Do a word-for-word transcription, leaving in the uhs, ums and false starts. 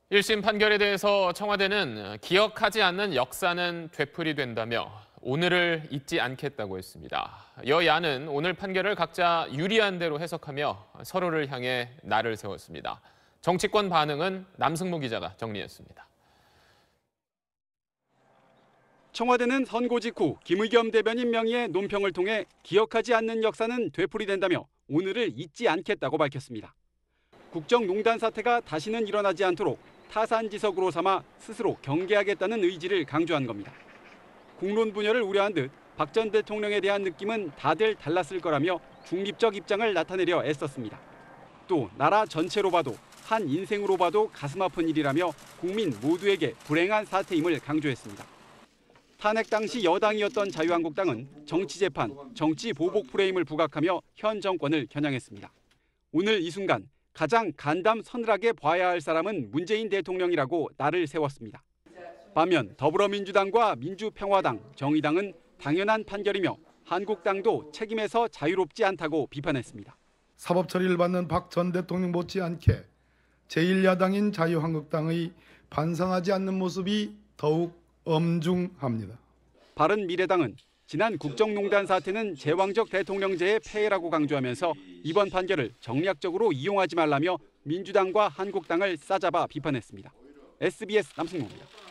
일 심 판결에 대해서 청와대는 기억하지 않는 역사는 되풀이된다며 오늘을 잊지 않겠다고 했습니다. 여야는 오늘 판결을 각자 유리한 대로 해석하며 서로를 향해 날을 세웠습니다. 정치권 반응은 남승무 기자가 정리했습니다. 청와대는 선고 직후 김의겸 대변인 명의의 논평을 통해 기억하지 않는 역사는 되풀이된다며 오늘을 잊지 않겠다고 밝혔습니다. 국정농단 사태가 다시는 일어나지 않도록 타산지석으로 삼아 스스로 경계하겠다는 의지를 강조한 겁니다. 국론 분열을 우려한 듯 박 전 대통령에 대한 느낌은 다들 달랐을 거라며 중립적 입장을 나타내려 애썼습니다. 또 나라 전체로 봐도 한 인생으로 봐도 가슴 아픈 일이라며 국민 모두에게 불행한 사태임을 강조했습니다. 탄핵 당시 여당이었던 자유한국당은 정치재판, 정치보복 프레임을 부각하며 현 정권을 겨냥했습니다. 오늘 이 순간 가장 간담 서늘하게 봐야 할 사람은 문재인 대통령이라고 날을 세웠습니다. 반면 더불어민주당과 민주평화당, 정의당은 당연한 판결이며 한국당도 책임에서 자유롭지 않다고 비판했습니다. 사법 처리를 받는 박 전 대통령 못지않게 제일 야당인 자유한국당의 반성하지 않는 모습이 더욱 엄중합니다. 바른미래당은 지난 국정농단 사태는 제왕적 대통령제의 폐해라고 강조하면서 이번 판결을 정략적으로 이용하지 말라며 민주당과 한국당을 싸잡아 비판했습니다. 에스비에스 남승모입니다.